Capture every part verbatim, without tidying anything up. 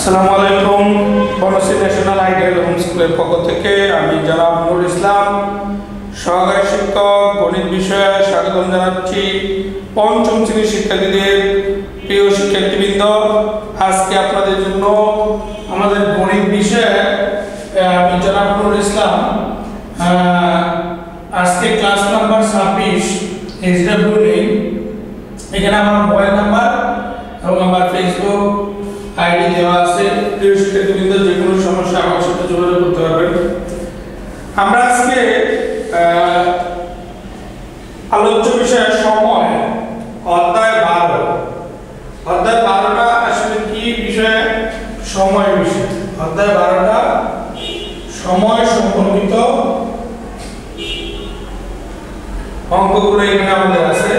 আসসালামু আলাইকুম। Banasree national ideal home স্কুলের পক্ষ থেকে আমি জনাব নুরুল ইসলাম সহকারী শিক্ষক গণিত বিষয়ে স্বাগতম জানাচ্ছি। পঞ্চম শ্রেণীর শিক্ষার্থীদের প্রিয় শিক্ষার্থীবৃন্দ, আজকে আপনাদের জন্য আমাদের গণিত বিষয়ে আমি জনাব নুরুল ইসলাম আজকে ক্লাস নাম্বার ছাব্বিশ এইচডব্লিউ নেই। এখানে আমার মোবাইল নাম্বার এবং আমার ফেসবুক আইডি দেওয়া আছে। প্রিয় শিক্ষার্থীবৃন্দ, যে কোনো সমস্যা আমার সাথে যোগাযোগ করতে পারবেন। আমরা আজকে আলোচ্য বিষয় সময়, অধ্যায় বারো। অধ্যায় বারোটা আসলে কি বিষয়? সময় বিষয়। অধ্যায় বারোটা সময় সম্পর্কিত অঙ্কগুলো এখানে আমাদের আছে।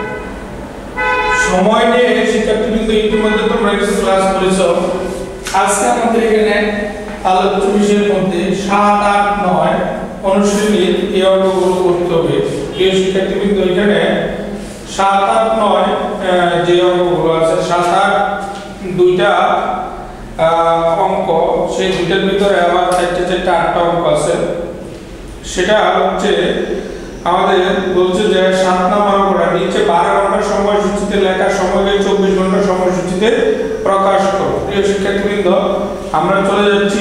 সময় নিয়ে শিক্ষার্থীবৃন্দ ইতিমধ্যে তোমরা কিছু ক্লাস করেছো। আজকে আমাদের এখানে আলোচ্য বিষয়ের মধ্যে সাত আট নয় অনুশীলনীর এই অঙ্কগুলো করতে হবে। প্রিয় শিক্ষার্থীবৃন্দ, এখানে সাত আট নয় যে অঙ্কগুলো আছে, সাত আট দুইটা অঙ্ক, সেই দুইটার ভিতরে আবার চারটে চারটে আটটা অঙ্ক আছে। সেটা হচ্ছে আমাদের বলছে যে সাত নম্বর অঙ্কটা নিচে বারো ঘন্টা সময়সূচিতে লেখা সময়কে চব্বিশ ঘন্টা সময়সূচিতে প্রকাশ করো। প্রিয় শিক্ষার্থীবৃন্দ, আমরা চলে যাচ্ছি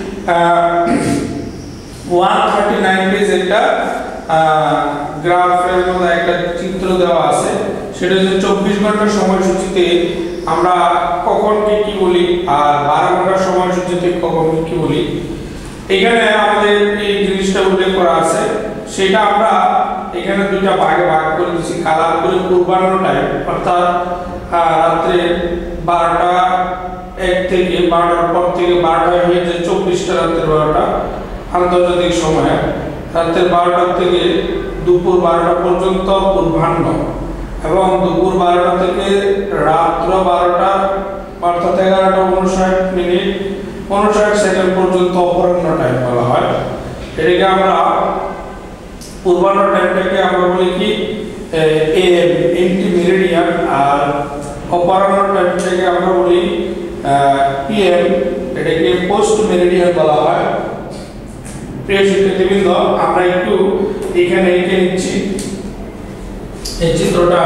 ওয়ান থার্টি নাইন পেজ। একটা গ্রাফের মধ্যে একটা চিত্র দেওয়া আছে, সেটা হচ্ছে চব্বিশ ঘন্টা সময়সূচিতে আমরা কখন কি কি বলি আর বারো ঘন্টা সময়সূচিতে কখন কি কি বলি। এখানে আমাদের এই জিনিসটা উল্লেখ করা আছে, সেটা আমরা এখানে দুইটা ভাগে ভাগ করে দিয়েছি। কালার করে পূর্বাহ্ন টাইম, অর্থাৎ রাত্রে বারোটা এক থেকে বারোটার পর থেকে বারোটা হয়ে যায় চব্বিশটা, রাত্রের বারোটা আন্তর্জাতিক সময়। রাত্রের বারোটা থেকে দুপুর বারোটা পর্যন্ত পূর্বাহ্ন, এবং দুপুর বারোটা থেকে রাত্র বারোটা অর্থাৎ এগারোটা উনষাট মিনিট উনষাট সেকেন্ড পর্যন্ত অপরাহ্ন টাইম বলা হয়। এটাকে আমরা পূর্বাহ্ন টাইমটাকে আমরা বলি কি এএম, এন্টি মেরিডিয়ান, আর অপরাহ্ন টাইমটাকে আমরা বলি পিএম, এটাকে পোস্ট মেরিডিয়ান বলা হয়। প্রিয় শিক্ষার্থীবৃন্দ, আমরা একটু এখানে এঁকে নিচ্ছি এই চিত্রটা।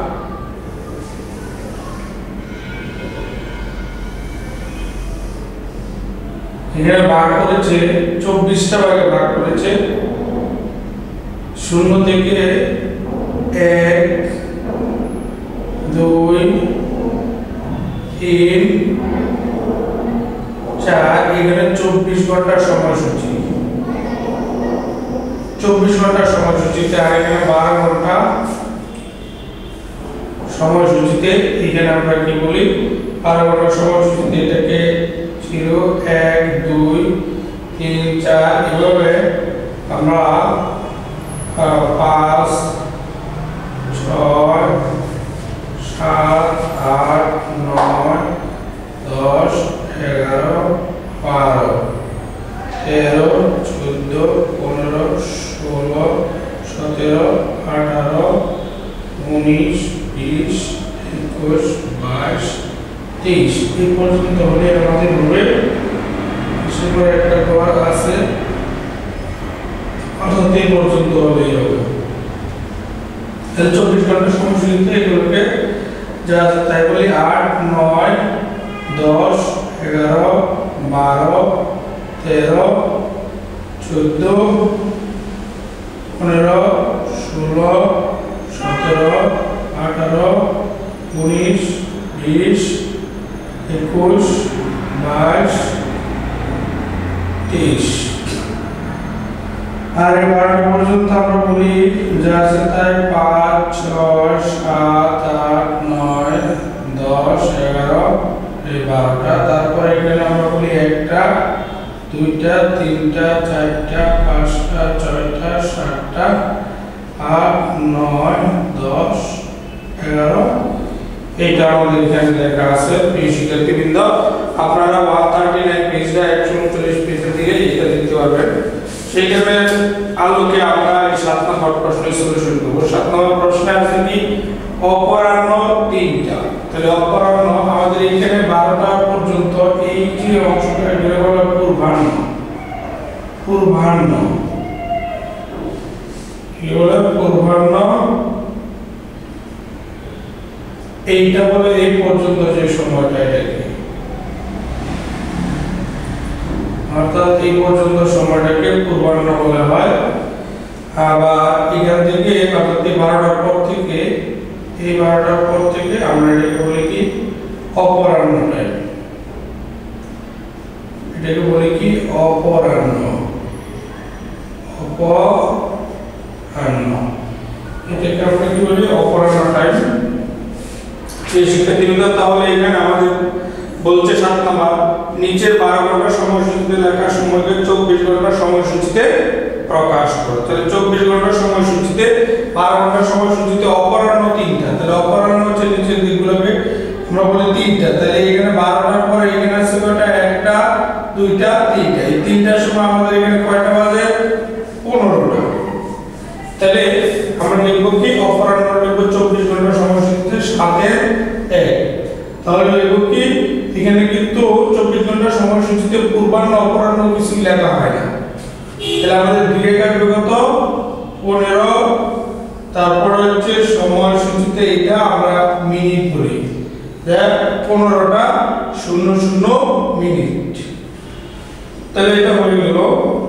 এখানে ভাগ করেছে চব্বিশটা ভাগে ভাগ করেছে। শূন্য থেকে এক দুই তিন চার, এখানে চব্বিশ ঘন্টার সময়সূচি। চব্বিশ ঘন্টার সময়সূচিতে আর এখানে বারো ঘন্টা সময়সূচিতে। এখানে আমরা কি বলি? বারো ঘন্টা সময়সূচিতে এটাকে ছিল এক দুই তিন চার, এভাবে আমরা পাঁচ ছয় সাত আট নয় দশ এগারো বারো তেরো চোদ্দ পনেরো ষোলো সতেরো আঠারো উনিশ বিশ একুশ বাইশ তেইশ, এই পর্যন্ত হলে আমাদের হবে। সেপরে একটা ঘর আছে, অর্থাৎ এই পর্যন্ত হলেই হবে। তাহলে চব্বিশ ঘন্টা সময়সূচিতে এগুলোকে যা তাই বলি আট নয় দশ এগারো বারো তেরো চোদ্দ পনেরো ষোলো সতেরো আঠারো উনিশ বিশ একুশ বাইশ তেইশ। আর এই বারোটা পর্যন্ত আমরা বলি যা আছে তাই পাঁচ ছয় সাত আট নয় দশ এগারো এই বারোটা। তারপর এখানে আমরা বলি একটা দুইটা তিনটা চারটা পাঁচটা ছয়টা সাতটা আট নয় দশ এগারো, এইটা আমাদের এখানে লেখা আছে। প্রিয় শিক্ষার্থীবৃন্দ, আপনারা ওয়ান থার্টি নাইন পেজটা একশো উনচল্লিশ পেজের দিকে এটা দেখতে পারবেন। সেইখানে আলোকে আমরা এই সাত নম্বর প্রশ্নের সলিউশন করব। সাত নম্বর প্রশ্নে আছে কি অপরাহ্ন তিনটা। তাহলে অপরাহ্ন আমাদের এখানে বারোটা পর্যন্ত এই যে অংশটা এটা বলা পূর্বাহ্ন পূর্বাহ্ন কি বলে পূর্বাহ্ন এইটা বলে এই পর্যন্ত যে সময়টা এটাকে অর্থাৎ এই পর্যন্ত সময়টাকে পূর্বাহ্ন বলা হয়। আবার এখান থেকে অর্থাৎ এই বারোটার পর থেকে এই বারোটার পর থেকে আমরা এটাকে বলি কি অপরাহ্ন টাইম, এটাকে বলি কি অপরাহ্ন অপরাহ্ন এটাকে আমরা কি বলি অপরাহ্ন টাইম। এই শিক্ষার্থীবৃন্দ তাহলে এখানে আমাদের বলছে সাত নাম্বার নিচের বারো ঘন্টা সময়সূচিতে লেখা সময়কে চব্বিশ ঘন্টা সময়সূচিতে প্রকাশ করো। তাহলে চব্বিশ ঘন্টা সময়সূচিতে বারো ঘন্টা সময়সূচিতে অপরাহ্ন তিনটা, তাহলে অপরাহ্ন হচ্ছে নিচের দিকগুলোকে আমরা বলি তিনটা। তাহলে এখানে বারোটার পরে এখানে আছে কয়টা একটা দুইটা তিনটা, এই তিনটার সময় আমাদের এখানে কয়টা বাজে পনেরোটা। তাহলে আমরা লিখব কি অপরাহ্ন লিখব চব্বিশ ঘন্টা সময়সূচিতে সাতের এক। তাহলে লিখব কি এখানে কিন্তু চব্বিশ ঘন্টা সময়সূচিতে পূর্বাহ্ন অপরাহ্ন কিছু লেখা হয় না। তাহলে আমাদের দুই কাটবে কত পনেরো, তারপর হচ্ছে সময়সূচিতে এটা আমরা মিনিট বলি যে পনেরোটা শূন্য শূন্য মিনিট। তাহলে এটা হয়ে গেল।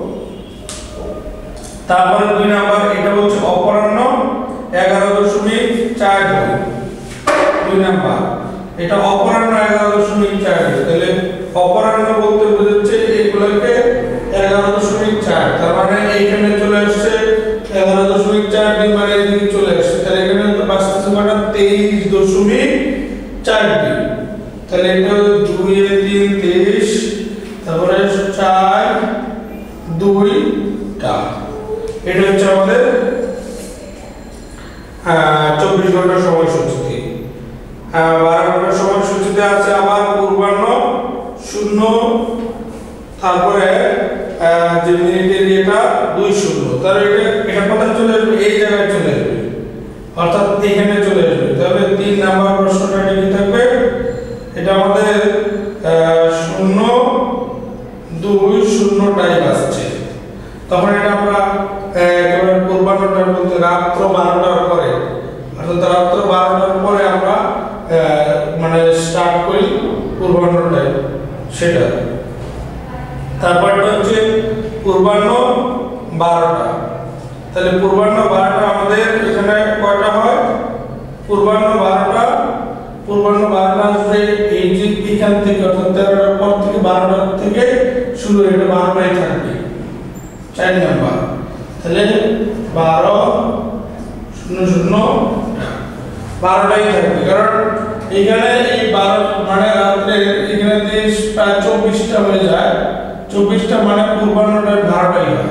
তারপরে দুই নাম্বার এটা হচ্ছে অপরাহ্ন এগারো দশমিক চার দুই নাম্বার এটা অপরাহ্ন এগারো দশমিক চার। তাহলে অপরাহ্ন বলতে বোঝাচ্ছে এগুলোকে এগারো দশমিক চার, তার মানে এইখানে চলে আসছে এগারো দশমিক চার দিন মানে এদিকে চলে আসছে। তাহলে এখানে তো বাঁচতেছে কয়টা তেইশ দশমিক চার দিন। তাহলে এটা দুই এর তিন তেইশ, তারপরে চার দুইটা, এটা হচ্ছে আমাদের চব্বিশ ঘন্টা সময়সূচিতে। বারো ঘন্টা সময়সূচিতে আছে আবার পূর্বাহ্ন শূন্য, তারপরে যে মিনিটের এটা দুই শূন্য, তাহলে এটা এটা কোথায় চলে আসবে এই জায়গায় চলে আসবে অর্থাৎ এখানে চলে আসবে। তাহলে তিন নাম্বার প্রশ্নটা কি থাকবে এটা আমাদের শূন্য দুই শূন্য টাইম আসছে, তখন এটা আমরা একেবারে পূর্বাহ্নটা বলতে রাত্র বারোটার পরে অর্থাৎ রাত্র বারোটার পরে আমরা মানে স্টার্ট করি পূর্বাহ্ন টাইম সেটা। তারপরটা হচ্ছে পূর্বাহ্ন বারোটা। তাহলে পূর্বাহ্ন বারোটা আমাদের এখানে কয়টা হয় পূর্বাহ্ন বারোটা পূর্বাহ্ন বারোটা আসবে এই যে এখান থেকে অর্থাৎ তেরোটার পর থেকে বারোটা থেকে শুরু, এটা বারোটাই থাকবে চার নাম্বার। তাহলে বারো শূন্য শূন্য বারোটাই থাকবে, কারণ এখানে এই বারো মানে রাত্রে এখানে প্রায় চব্বিশটা হয়ে যায়, চব্বিশটা মানে পূর্বাহ্নটা বারোটাই হয়।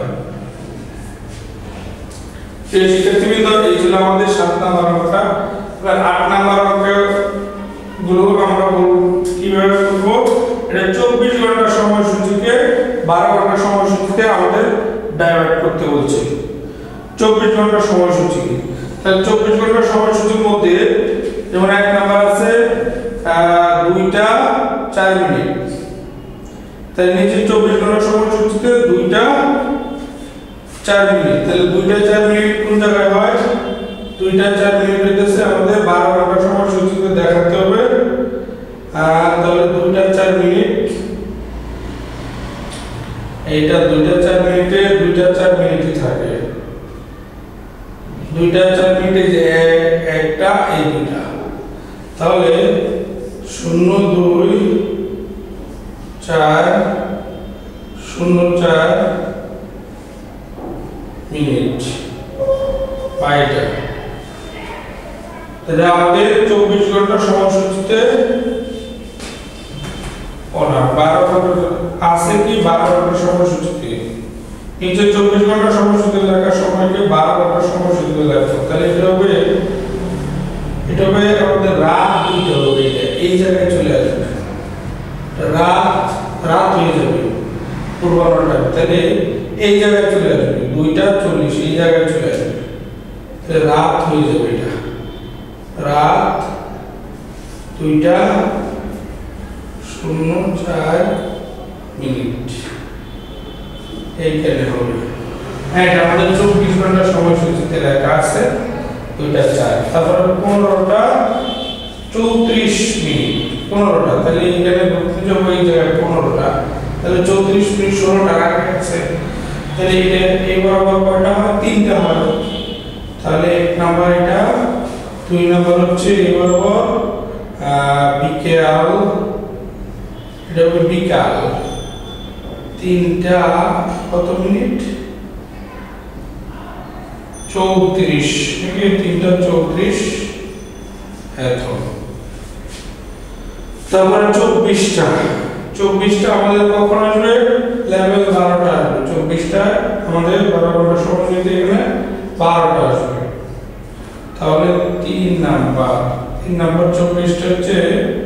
এই শিক্ষার্থীবৃন্দ এই ছিল আমাদের সাত নাম্বার অঙ্কটা। এবার আট নাম্বার অঙ্ক গুলো আমরা কিভাবে করবো, এটা চব্বিশ ঘন্টা সময়সূচিকে বারো ঘন্টা সময়সূচিতে আমাদের ডাইভার্ট করতে বলছে। চব্বিশ ঘন্টা সময়সূচি, তাহলে চব্বিশ ঘন্টা সময়সূচির মধ্যে যেমন এক নাম্বার আছে দুইটা চার মিনিট, তাহলে নিচে চব্বিশ ঘন্টা সময়সূচিতে দুইটা চার মিনিট, তাহলে দুইটা চার মিনিট কোন জায়গায় হয় দুইটা চার মিনিট হইতেছে আমাদের বারো ঘন্টা সময়সূচিতে দেখাতে হবে। আর তাহলে দুইটা চার মিনিট এইটা দুইটা চার মিনিটে দুইটা চার মিনিটই থাকে, দুইটা চার মিনিটে যে একটা এই দুইটা, তাহলে শূন্য দুই চার শূন্য চার মিনিট পাইটা। তাহলে আমাদের চব্বিশ ঘন্টা সময়সূচিতে বারো ঘন্টা আছে কি বারো ঘন্টা সময়সূচিতে এই যে চব্বিশ ঘন্টা সময়সূচিতে লেখার সময়কে বারো ঘন্টা সময়সূচিতে লেখো, তাহলে এটা হবে এটা হবে আমাদের রাত দুইটা হবে, এই জায়গায় চলে আসবে রাত রাত হয়ে যাবে পূর্বাহ্নটা, তাহলে এই জায়গায় চলে আসবে দুইটা চল্লিশ এই জায়গায় চলে আসবে, তাহলে রাত হয়ে যাবে এটা রাত দুইটা শূন্য চার মিনিট এইখানে হবে। হ্যাঁ, এটা আমাদের চব্বিশ ঘন্টা সময়সূচিতে লেখা আছে দুইটা চার। তারপরে পনেরোটা চৌত্রিশ মিনিট পনেরোটা, তাহলে এখানে ঘুরতে যাবো এই জায়গায় পনেরোটা, তাহলে চৌত্রিশ মিনিট ষোলোটা রাখা আছে। তাহলে এটা এই বরাবর কয়টা হয়? তিনটা হয়। তাহলে এক নাম্বার এটা, দুই নাম্বার হচ্ছে এই বরাবর বিকেল, এটা হবে বিকাল তিনটা কত মিনিট? চৌত্রিশ, তিনটা চৌত্রিশ এত। তারপরে চব্বিশটা চব্বিশটা আমাদের কখন আসবে? লেভেল বারোটা আসবে। চব্বিশটা আমাদের বারো ঘন্টা সময় নিতে এখানে বারোটা আসবে। তাহলে তিন নাম্বার তিন নাম্বার চব্বিশটা হচ্ছে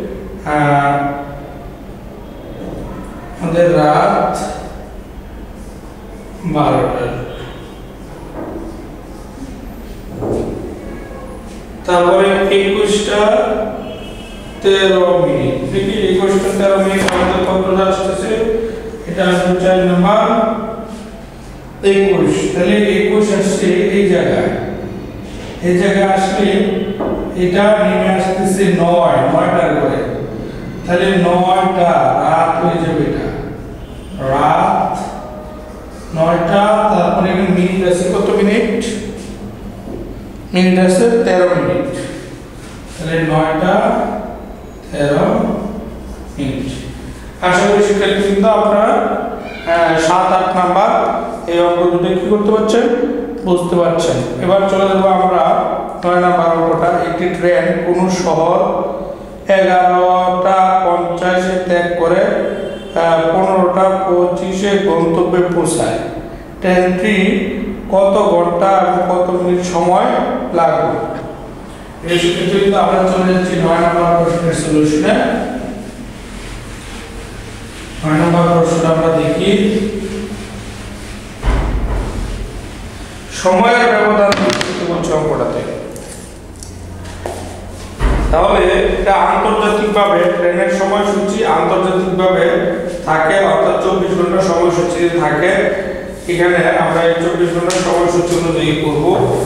আমাদের রাত বারোটা। তারপরে একুশটা তেরো মিনিট, দেখি একুশটা তেরো মিনিট আমাদের কতটা আসতেছে? এটা আসবে চার নাম্বার একুশ। তাহলে একুশ আসছে এই জায়গায়, এই জায়গায় আসলে এটা নেমে আসতেছে নয়, নয়টার করে। তাহলে নয়টা রাত হয়ে যাবে, এটা রাত নয়টা। তারপরে এখানে মিনিট আছে কত মিনিট? মিনিট আছে তেরো মিনিট। তাহলে নয়টা তেরো মিনিট। আশা করি শিক্ষার্থী কিন্তু আপনারা সাত আট নাম্বার এই অঙ্ক দুটো কি করতে পারছেন, বুঝতে পারছেন। এবার চলে যাবো আমরা নয় নাম্বার অঙ্কটা। একটি ট্রেন কোনো শহর এগারোটা পঞ্চাশে ত্যাগ করে পনেরোটা পঁচিশে গন্তব্যে পৌঁছায়। ট্রেনটি কত ঘন্টা এবং কত মিনিট সময় লাগবে? এই ক্ষেত্রে কিন্তু আমরা চলে যাচ্ছি নয় নম্বর প্রশ্নের সলিউশনে। নয় নম্বর প্রশ্নটা আমরা দেখি। সময়ের ব্যবধান করতে বলছে অঙ্কটাতে। তাহলে এটা আন্তর্জাতিকভাবে ট্রেনের সময়সূচি আন্তর্জাতিকভাবে থাকে, অর্থাৎ চব্বিশ ঘন্টা সময়সূচি থাকে। এখানে আমরা এই চব্বিশ ঘন্টা সময়সূচি অনুযায়ী করব।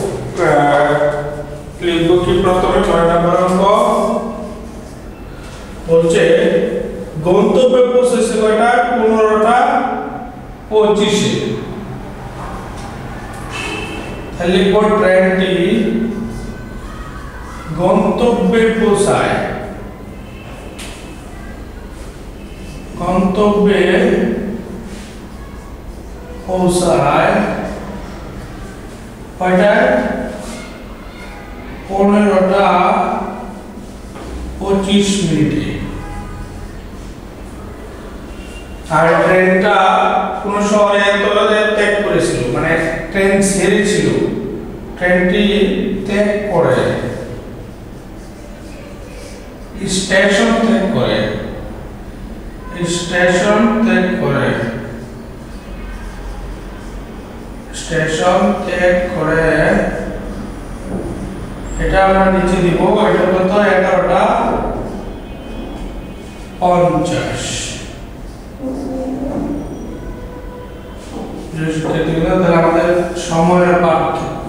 লিখব কি প্রথমে ছয় নম্বর অঙ্ক বলছে গন্তব্যে পৌঁছেছে কয়টা? পনেরোটা পঁচিশে। তাহলে লিখব ট্রেনটি গন্তব্যে পৌঁছায় গন্তব্যে পৌঁছায় কয়টায়? পনেরোটা পঁচিশ মিনিটে। আর ট্রেনটা কোন শহরে ত্যাগ করেছিল, মানে ট্রেন ছেড়েছিল, ট্রেনটি ত্যাগ করে স্টেশন ত্যাগ করে স্টেশন ত্যাগ করে স্টেশন ত্যাগ করে এটা আমরা নিচে দিব। এটা কত? এগারোটা পঞ্চাশ। তাহলে আমাদের সময়ের পার্থক্য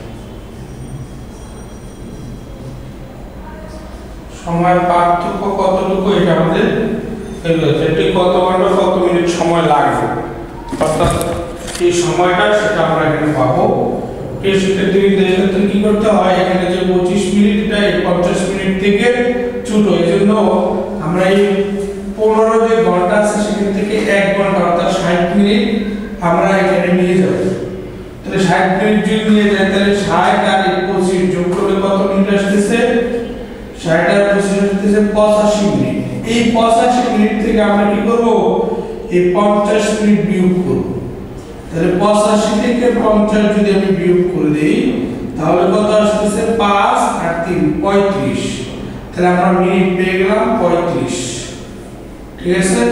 সময়ের পার্থক্য কতটুকু এটা আমাদের এটি কত ঘন্টা কত মিনিট সময় লাগবে, অর্থাৎ এই সময়টা সেটা আমরা এখানে পাবো। এই ক্ষেত্রে কি করতে হয়? এখানে যে পঁচিশ মিনিট এটা পঞ্চাশ মিনিট থেকে ছোট, এই জন্য আমরা এই পনেরো যে ঘন্টা আছে সেখান থেকে এক ঘন্টা অর্থাৎ ষাট মিনিট আমরা এখানে নিয়ে যাব। তাহলে ষাট মিনিট যদি নিয়ে যাই তাহলে ষাট আর পঁচিশ যোগ করলে কত মিনিট আসতেছে? ষাট আর পঁচিশ আসতেছে পঁচাশি মিনিট। এই পঁচাশি মিনিট থেকে আমরা কি করব? এই পঞ্চাশ মিনিট বিয়োগ করব। তাহলে পঁচাশি থেকে পঞ্চাশ যদি আমি বিয়োগ করে দেই তাহলে কত আসতেছে? পাঁচ আর তিন পঁয়ত্রিশ। তাহলে আমরা মিনিট পেয়ে গেলাম পঁয়ত্রিশ। ঠিক আছে,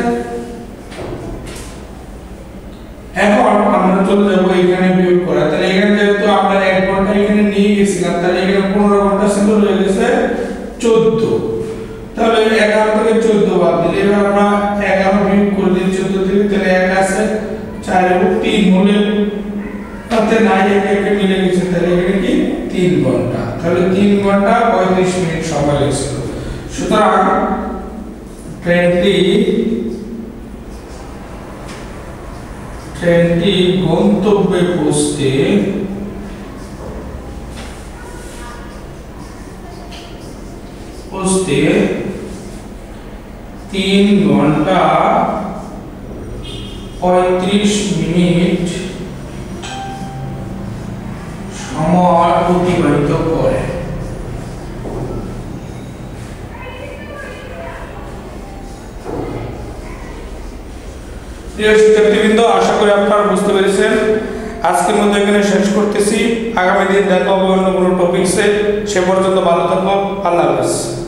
এখন আমরা চলে যাব এখানে বিয়োগ করা। তাহলে এখানে যেহেতু আমরা এক ঘন্টা এখানে নিয়ে গেছিলাম, তাহলে এখানে পনেরো ঘন্টা ছিল, হয়ে গেছে চোদ্দ। তাহলে এগারো থেকে চোদ্দ বাদ দিলে এবার আমরা এগারো বিয়োগ করে দিই চোদ্দ থেকে, তাহলে এক আছে চার এবং তিন হলে তাতে নাই এক একে মিলে গেছে, তাহলে এখানে কি তিন ঘন্টা, তাহলে তিন ঘন্টা পঁয়ত্রিশ মিনিট সময় লেগেছিল। সুতরাং ট্রেনটি ট্রেনটি গন্তব্যে পৌঁছতে পৌঁছতে তিন ঘন্টা পঁয়ত্রিশ মিনিট সময় অতিবাহিত করে। প্রিয় শিক্ষার্থীবৃন্দ, আশা করি আপনারা বুঝতে পেরেছেন। আজকের মধ্যে এখানে শেষ করতেছি। আগামী দিন দেখা হবে অন্য কোনো টপিকসে। সে পর্যন্ত ভালো থাকো। আল্লাহ হাফেজ।